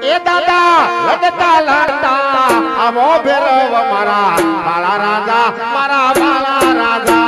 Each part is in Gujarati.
એ દાદા લડતા લડતા આવો ભેરવ મારા બાળા રાજા મારા બાળા રાજા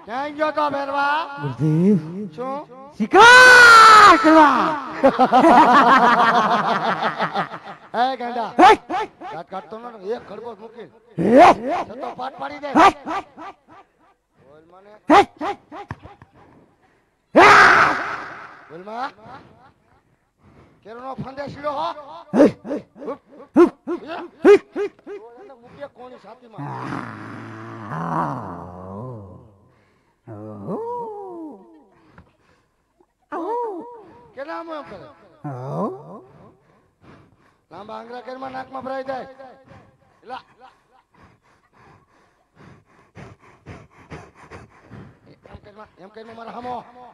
ક્યાં ગયો તો ભેરવા? ગુરુદેવ શું શિકાર કરવા. હે ગાંડા કાટ કાટતો ન એક ખડબો મૂકી તો પાટ પાડી દે. બોલ મને બોલ માં કેરનો ફંદે શીડો હો મૂકે કોની છાતીમાં. કેના આમ કરે લાંબા આંગળા કેરમાં નાકમાં ભરાઈ જાય. લા એમ કરીને મારા હામો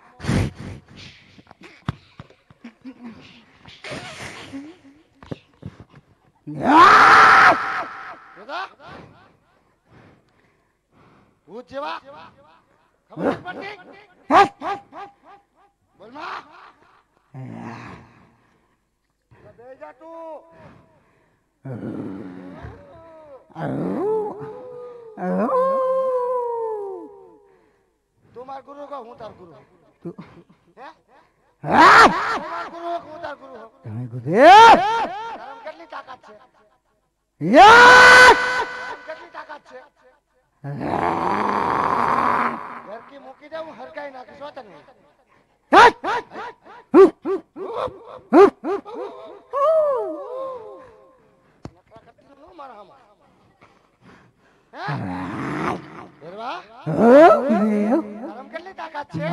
ભૂત જેવા ખબર પડતી. બોલ માં બે જા તું. તું માર ગુરુ કહો હું તાર ગુરુ. હે માર ગુરુ હું તાર ગુરુ. તમે ગુરુદેવ તારામાં કેટલી તાકાત છે? કેટલી તાકાત છે? ઘરકી મૂકી દે હું હરકાઈ નાખીશ હો તને. કેટલી તાકાત છે?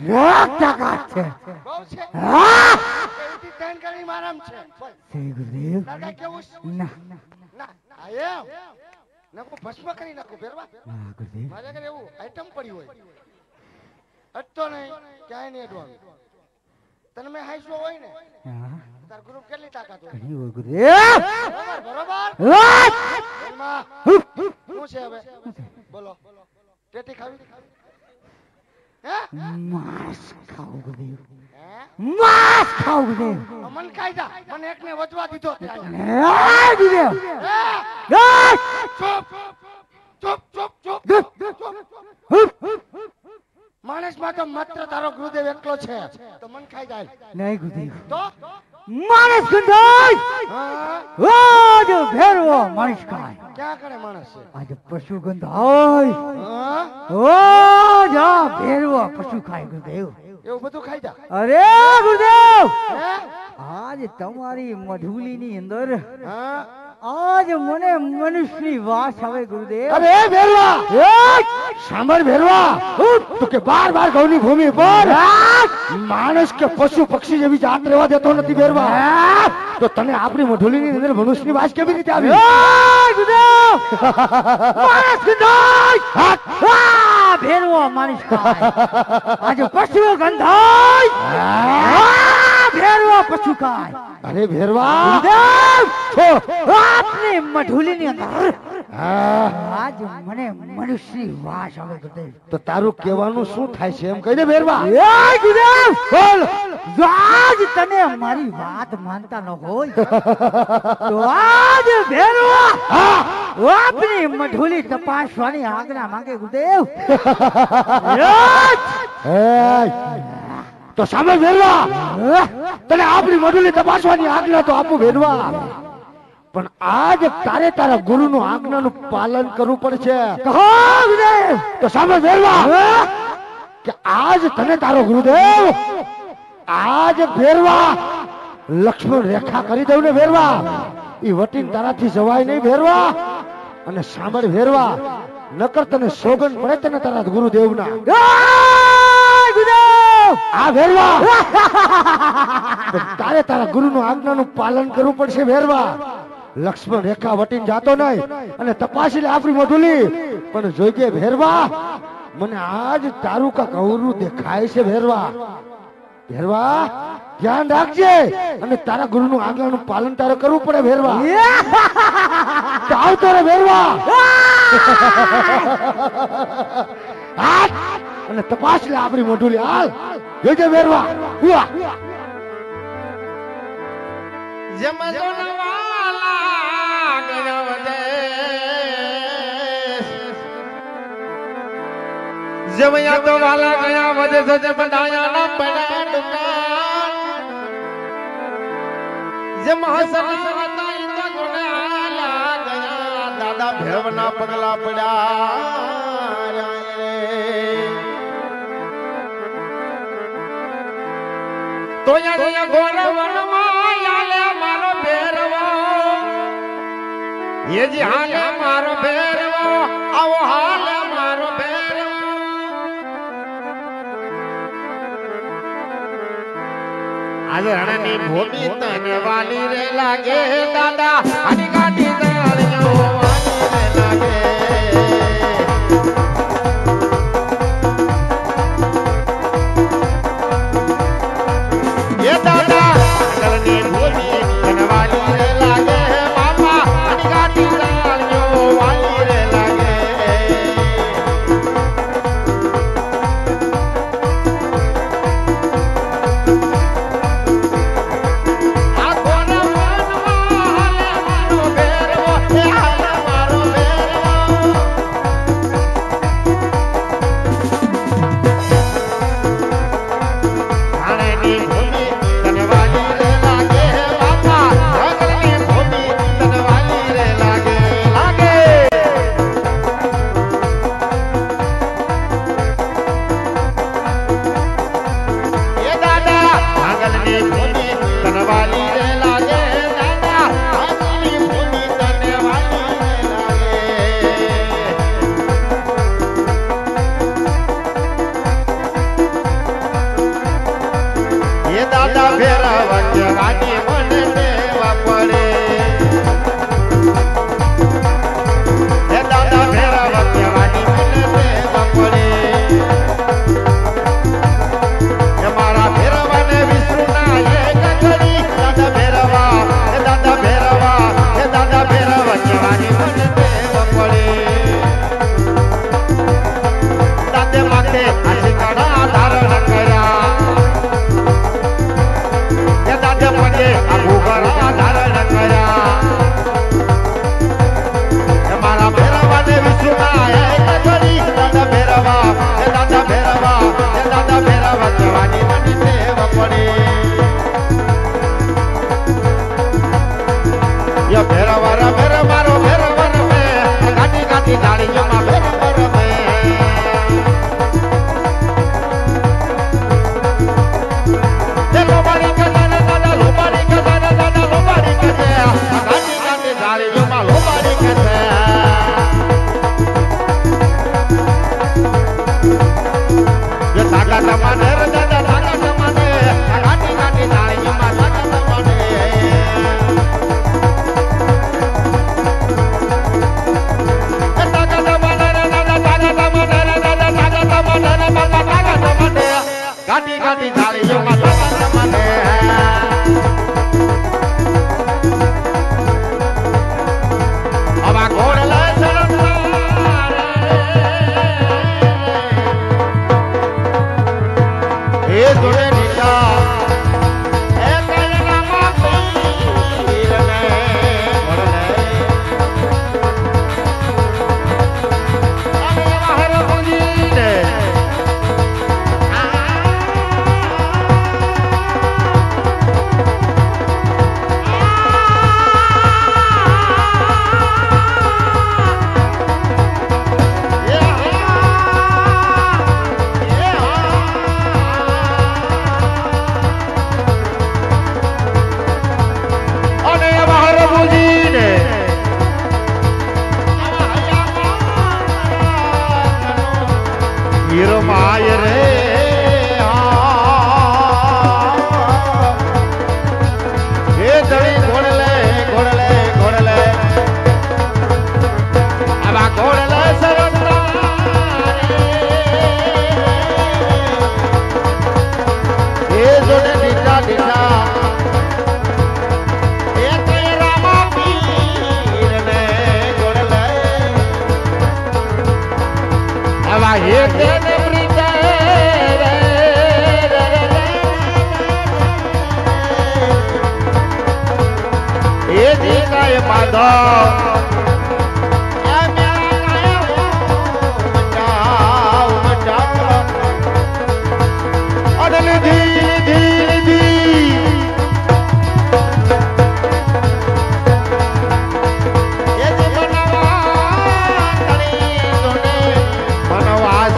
બહુ છે. ત્રણ ગણી મારામ છે. કેવું ના નાખું ભસ્મ કરી નાખું ભેરવા. મારે ઘરે એવું આઈટમ પડી હોય અટતો નહીં ક્યાંય નહીં અડવાનું. તને મેં હાઈસો હોય ને તાર ગ્રુપ કેટલી તાકાત હોય બરોબર. શું છે હવે બોલો? ટેટી ખાવી? માંસ ખાવું ગુરુદેવ. માંસ ખાવું ગુરુદેવ. મન ખાઈ જા. મને એકને વચવા દીધો. ગુરુદેવ ચૂપ ચૂપ ચૂપ ચૂપ. માણસ માં તો માત્ર તારો ગુરુદેવ એકલો છે તો મન ખાઈ જાય. નહીં ગુરુદેવ તો માણસ ગંધાય. આજ ભેરવો માણસ ખાય. ક્યાં કરે માણસ છે? આજે પશુ ગંધાય. જા ભેરવો પશુ ખાય ગુરુદેવ. એવું બધું ખાઈ જા. અરે ગુરુદેવ આજ તમારી મધુલીની અંદર આજ મને મનુષ્યની વાસ આવે ગુરુદેવ. અરે ભેરવા સાંભળ ભેરવા તું કે બાર બાર ગૌની ભૂમિ પર માણસ કે પશુ પક્ષી જેવી જાત રહેવા દેતો નથી ભેરવા. તો તને આપણી મધુલીની અંદર મનુષ્યની વાસ કેવી રીતે આવી? ગુરુદેવ માણસ ગંધાય. ભેરવો માણસ ખાય. આજે પશુ ગંધાય. ભેરવો પશુ ખાય. અરે ભેરવા આપની મધુલીની અંદર આજ મને મનુષ્યની વાસ આવે ગુરુદેવ. તો તારું કહેવાનું શું થાય છે એમ કહી દે ભેરવા. ગુરુદેવ બોલ. આજ તને મારી વાત માનતા ન હોય તો આજ ભેરવા આપની મધુલી તપાસવાની આજ્ઞા માંગે ગુરુદેવ. તો સામે ભેરવા તને આપણી મધુલી તપાસવાની આજ્ઞા તો આપું ભેરવા. પણ આજ તારે તારા ગુરુનું આજ્ઞાનું પાલન કરવું પડશે. તો સામે ભેરવા કે આજ તને તારો ગુરુદેવ આજ ભેરવા લક્ષ્મણ રેખા કરી દઉં ને ભેરવા એ વટીને તારાથી જવાય નહીં ભેરવા. અને સાંભળ ભેરવા નકર તને સોગન પડે તને તારા ગુરુદેવના. આ ભેરવા તારે તારા ગુરુનું આજ્ઞાનું પાલન કરવું પડશે ભેરવા. લક્ષ્મણ રેખા વટીને જાતો નહીં અને તપાસી લે આપણી મધુલી. પણ જોઈજે ભેરવા મને આજ તારું કાક અવરું દેખાય છે ભેરવા. ભેરવા ધ્યાન રાખજે અને તારા ગુરુનું આજ્ઞાનું પાલન તારે કરવું પડે ભેરવા. આવતો રે ભેરવા અને તપાસ લે આપણી મધુલી. હાલ જોજે ભેરવા. जब या तो वाला गया वजह से जब बनाया ना बड़ा दुकान जब हसन बताई तो गुनाला गया दादा भेवना पगला पड़ा तो या गोरवन मायाले मारो बेरवो ये जी हाले मारो बेरवो आओ हाले मारो बेरवो आज रणनी भूमि तने वाली रे लागे दादा हनी काटी दालियो वाली रे लागे ये दादा रणनी भूमि तने वाली रे लागे बाबा हनी काटी दालियो वाली रे लागे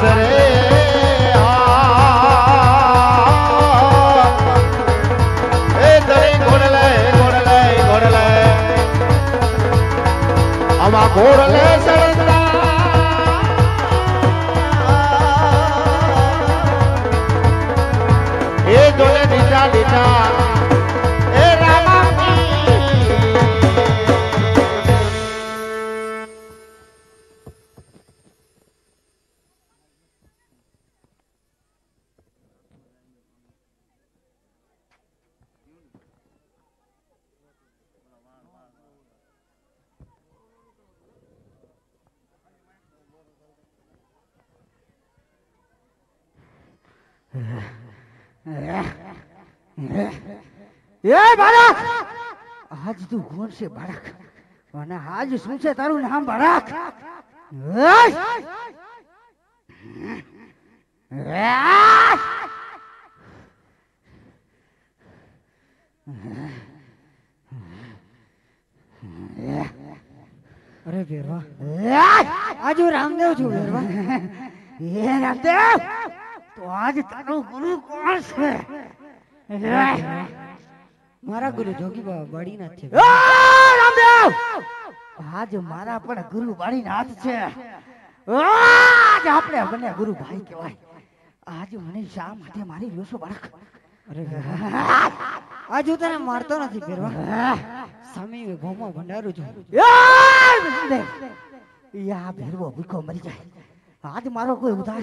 રે એ દરે ઘોડલે ઘોડલે ઘોડલે આમાં ઘોડલે સળંદા એ જોડે દીટા દીટા એ રામા એ બાળક આજ તું કોણ છે બાળક અને આજ શું છે તારું નામ બાળક અરે ભેરવા આજ હું રામદેવ છું ભેરવા એ રામદેવ તો આજ તારો ગુરુ કોણ છે મારા ગુરુ જોગી બાબા બાળીનાથ છે રામદેવ આજ મારા પણ ગુરુ બાળીનાથ છે આજ આપણે બંને ગુરુ ભાઈ કહેવાય આજ મને શા માટે મારી રહ્યો છો બાળક અરે ભેરવા આજ હું તને મારતો નથી ભેરવા સામે ગોમાં ભંડારું છું યા ભેરવો ભૂખો મરી જાય આજ મારો કોઈ ઉધાર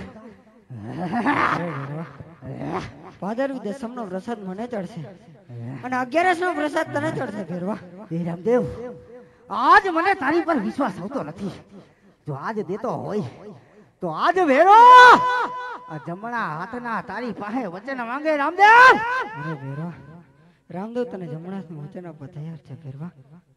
ભાદરવી દસમનો પ્રસાદ મને ચડશે અને 11નો પ્રસાદ તને ચડશે ભેરવા એ રામદેવ આજ મને તારી પર વિશ્વાસ આવતો નથી જો આજ દેતો હોય તો આજ ભેરો આ જમણા હાથના તારી પાસે વચન માંગે રામદેવ અરે ભેરવા રામદેવ તને જમણા વચન આપવા તૈયાર છે ભેરવા